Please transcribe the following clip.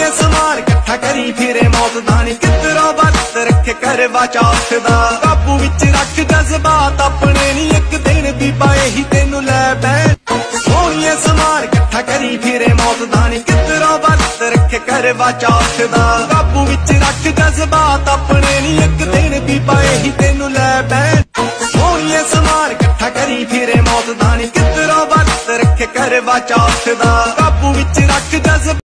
ਸੋਹਣੀਏ ਸਮਾਨ ਇਕੱਠਾ ਕਰੀ ਫਿਰੇ ਮੌਤ ਦਾ ਨੀ ਕਿੱਧਰੋਂ ਵਰਤ ਰੱਖੇ ਕਰਵਾ ਚੌਥ ਦਾ ਕਾਬੂ ਵਿੱਚ ਰੱਖ ਜਜ਼ਬਾਤ ਆਪਣੇ ਨੀ ਇੱਕ ਦਿਨ ਬੀਬਾ ਇਹੀ ਤੈਨੂੰ ਲੈ ਬੈਣ ਸੋਹਣੀਏ ਸਮਾਨ ਇਕੱਠਾ ਕਰੀ ਫਿਰੇ ਮੌਤ ਦਾ ਨੀ ਕਿੱਧਰੋਂ ਵਰਤ ਰੱਖੇ ਕਰਵਾ ਚੌਥ ਦਾ ਕਾਬੂ ਵਿੱਚ ਰੱਖ ਜਜ਼ਬਾਤ ਆਪਣੇ ਨੀ ਇੱਕ ਦਿਨ ਬੀਬਾ ਇਹੀ ਤੈਨੂੰ ਲੈ ਬੈਣ ਸੋਹਣੀਏ ਸਮਾਨ ਇਕੱਠਾ ਕਰੀ ਫਿਰੇ ਮੌਤ ਦਾ ਨੀ ਕਿੱਧਰੋਂ ਵਰਤ ਰੱਖੇ ਕਰਵਾ ਚੌਥ ਦਾ ਕਾਬੂ ਵਿੱਚ ਰੱਖ ਜਜ਼ਬਾਤ